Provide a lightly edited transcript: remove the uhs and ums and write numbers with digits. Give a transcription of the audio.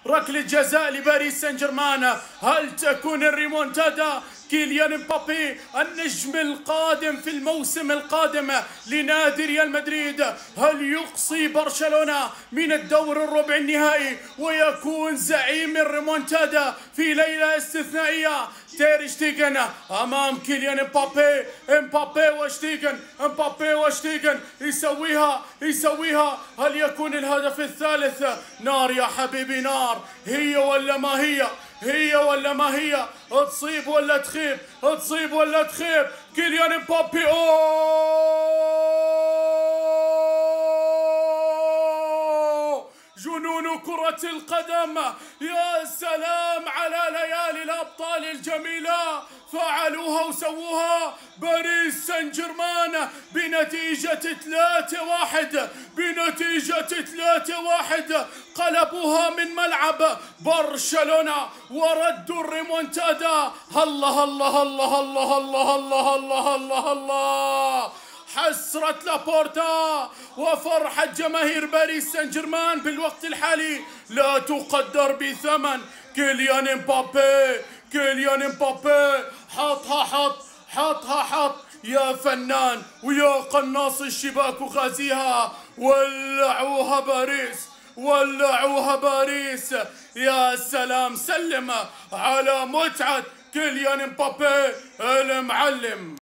ركلة جزاء لباريس سان جيرمان. هل تكون الريمونتادا؟ كيليان مبابي النجم القادم في الموسم القادم لنادي ريال مدريد، هل يقصي برشلونة من الدور الربع النهائي ويكون زعيم الريمونتادا في ليلة استثنائية؟ تير شتيغن امام كيليان مبابي، مبابي وشتيغن يسويها. هل يكون الهدف الثالث؟ نار يا حبيبي نار. هي ولا ما هي؟ تصيب ولا تخيب؟ كيليان مبابي جنون كرة القدم. يا سلام على ليالي الأبطال الجميلة، فعلوها وسووها. باريس سان جيرمان بنتيجة 3-1 قلبوها من ملعب برشلونة وردوا الريمونتادا. الله الله الله الله الله الله الله الله الله. حسرة لابورتا وفرحة جماهير باريس سان جيرمان بالوقت الحالي لا تقدر بثمن. كيليان مبابي حط يا فنان ويا قناص الشباك وغازيها. ولعوها باريس. يا سلام، سلم على متعة كيليان مبابي المعلم.